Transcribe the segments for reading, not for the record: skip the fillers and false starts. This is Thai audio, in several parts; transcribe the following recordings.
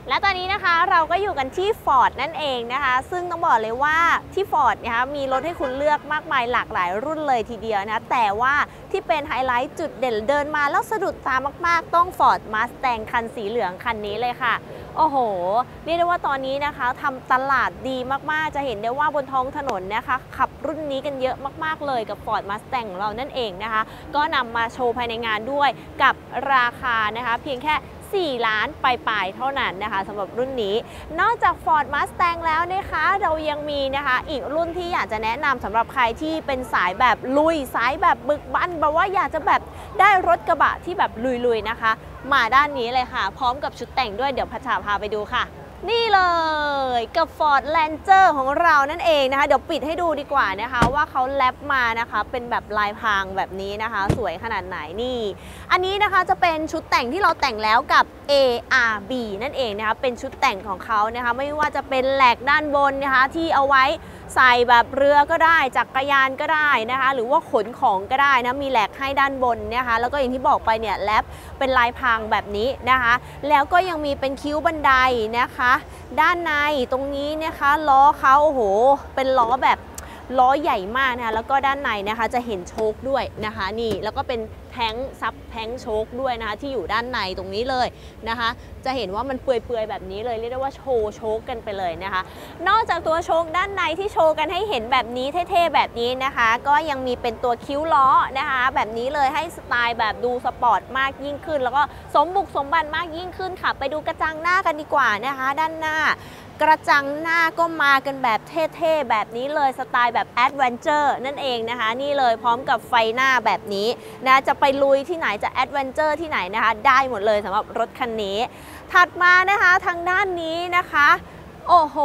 และตอนนี้นะคะเราก็อยู่กันที่ Ford นั่นเองนะคะซึ่งต้องบอกเลยว่าที่ Ford นะคะมีรถให้คุณเลือกมากมายหลากหลายรุ่นเลยทีเดียวนะแต่ว่าที่เป็นไฮไลท์จุดเด่นเดินมาแล้วสะดุดตามากๆต้อง Ford Mustang คันสีเหลืองคันนี้เลยค่ะโอ้โหเรียกได้ว่าตอนนี้นะคะทำตลาดดีมากๆจะเห็นได้ว่าบนท้องถนนนะคะขับรุ่นนี้กันเยอะมากๆเลยกับ Ford Mustang ของเรานั่นเองนะคะก็นำมาโชว์ภายในงานด้วยกับราคานะคะเพียงแค่4 ล้านปลายๆเท่านั้นนะคะสำหรับรุ่นนี้นอกจาก Ford Mustang แล้วนะคะเรายังมีนะคะอีกรุ่นที่อยากจะแนะนำสำหรับใครที่เป็นสายแบบลุยสายแบบบึกบั่นแบบว่าอยากจะแบบได้รถกระบะที่แบบลุยๆนะคะมาด้านนี้เลยค่ะพร้อมกับชุดแต่งด้วยเดี๋ยวพัชชาพาไปดูค่ะนี่เลยกับ Ford Ranger ของเรานั่นเองนะคะเดี๋ยวปิดให้ดูดีกว่านะคะว่าเขาแรปมานะคะเป็นแบบลายพรางแบบนี้นะคะสวยขนาดไหนนี่อันนี้นะคะจะเป็นชุดแต่งที่เราแต่งแล้วกับ ARB นั่นเองนะคะเป็นชุดแต่งของเขานะคะไม่ว่าจะเป็นแหลกด้านบนนะคะที่เอาไว้ใส่แบบเรือก็ได้จักรยานก็ได้นะคะหรือว่าขนของก็ได้นะมีแหลกให้ด้านบนนะคะแล้วก็อย่างที่บอกไปเนี่ยแรปเป็นลายพรางแบบนี้นะคะแล้วก็ยังมีเป็นคิ้วบันไดนะคะด้านในตรงนี้นะคะล้อเขาโอ้โหเป็นล้อแบบล้อใหญ่มากนะคะแล้วก็ด้านในนะคะจะเห็นโชคด้วยนะคะนี่แล้วก็เป็นแท้งซับแท้งโชคด้วยนะคะที่อยู่ด้านในตรงนี้เลยนะคะจะเห็นว่ามันเปื่อยๆแบบนี้เลยเรียกได้ว่าโชว์โชคกันไปเลยนะคะนอกจากตัวโชคด้านในที่โชว์กันให้เห็นแบบนี้เท่ๆแบบนี้นะคะก็ยังมีเป็นตัวคิ้วล้อนะคะแบบนี้เลยให้สไตล์แบบดูสปอร์ตมากยิ่งขึ้นแล้วก็สมบุกสมบันมากยิ่งขึ้นค่ะไปดูกระจังหน้ากันดีกว่านะคะด้านหน้ากระจังหน้าก็มากันแบบเท่ๆแบบนี้เลยสไตล์แบบแอดเวนเจอร์นั่นเองนะคะนี่เลยพร้อมกับไฟหน้าแบบนี้นะจะไปลุยที่ไหนจะแอดเวนเจอร์ที่ไหนนะคะได้หมดเลยสำหรับรถคันนี้ถัดมานะคะทางด้านนี้นะคะโอ้โห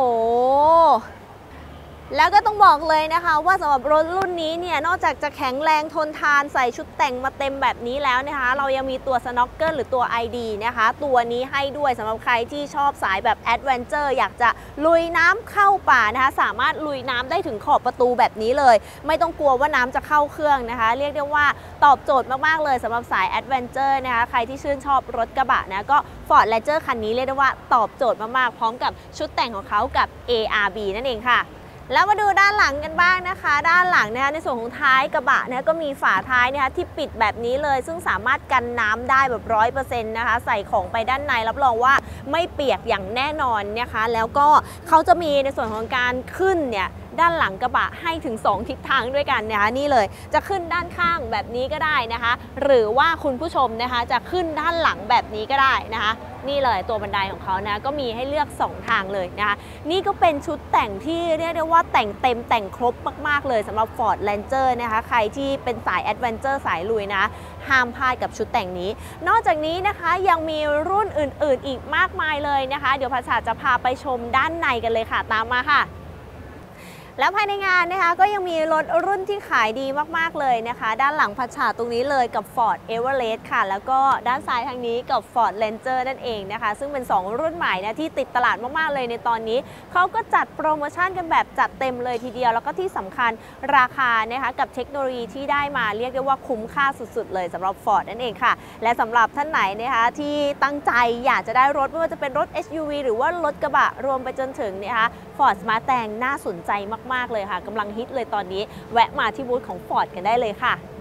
แล้วก็ต้องบอกเลยนะคะว่าสำหรับรถรุ่นนี้เนี่ยนอกจากจะแข็งแรงทนทานใส่ชุดแต่งมาเต็มแบบนี้แล้วนะคะเรายังมีตัวสโนว์เกิลหรือตัว ID นะคะตัวนี้ให้ด้วยสำหรับใครที่ชอบสายแบบแอดเวนเจอร์อยากจะลุยน้ำเข้าป่านะคะสามารถลุยน้ำได้ถึงขอบประตูแบบนี้เลยไม่ต้องกลัวว่าน้ำจะเข้าเครื่องนะคะเรียกได้ว่าตอบโจทย์มากๆเลยสำหรับสายแอดเวนเจอร์นะคะใครที่ชื่นชอบรถกระบะนะก็ Ford Ranger คันนี้เรียกได้ว่าตอบโจทย์มากๆพร้อมกับชุดแต่งของเขากับ ARB นั่นเองค่ะแล้วมาดูด้านหลังกันบ้างนะคะด้านหลังนะคะในส่วนของท้ายกระบะนะก็มีฝาท้ายนะคะที่ปิดแบบนี้เลยซึ่งสามารถกันน้ำได้แบบ100%นะคะใส่ของไปด้านในรับรองว่าไม่เปียกอย่างแน่นอนนะคะแล้วก็เขาจะมีในส่วนของการขึ้นเนี่ยด้านหลังกระบะให้ถึง2ทิศทางด้วยกันนะคะนี่เลยจะขึ้นด้านข้างแบบนี้ก็ได้นะคะหรือว่าคุณผู้ชมนะคะจะขึ้นด้านหลังแบบนี้ก็ได้นะคะนี่เลยตัวบันไดของเขานะก็มีให้เลือก2ทางเลยนะคะนี่ก็เป็นชุดแต่งที่เรียกได้ว่าแต่งเต็มแต่งครบมากๆเลยสำหรับ Ford Ranger นะคะใครที่เป็นสายแอดเวนเจอร์สายลุยนะห้ามพลาดกับชุดแต่งนี้นอกจากนี้นะคะยังมีรุ่นอื่นๆอีกมากมายเลยนะคะเดี๋ยวพัชชาจะพาไปชมด้านในกันเลยค่ะตามมาค่ะแล้วภายในงานนะคะก็ยังมีรถรุ่นที่ขายดีมากๆเลยนะคะด้านหลังพัชชาตรงนี้เลยกับ Ford Everest ค่ะแล้วก็ด้านซ้ายทางนี้กับ Ford Ranger นั่นเองนะคะซึ่งเป็น2รุ่นใหม่นะที่ติดตลาดมากๆเลยในตอนนี้เขาก็จัดโปรโมชั่นกันแบบจัดเต็มเลยทีเดียวแล้วก็ที่สำคัญราคานะคะกับเทคโนโลยีที่ได้มาเรียกได้ว่าคุ้มค่าสุดๆเลยสำหรับ Ford นั่นเองค่ะและสำหรับท่านไหนนะคะที่ตั้งใจอยากจะได้รถไม่ว่าจะเป็นรถ SUV หรือว่ารถกระบะรวมไปจนถึงนะคะ Ford Mustang น่าสนใจมากๆเลยค่ะกำลังฮิตเลยตอนนี้แวะมาที่บูธของ Ford กันได้เลยค่ะ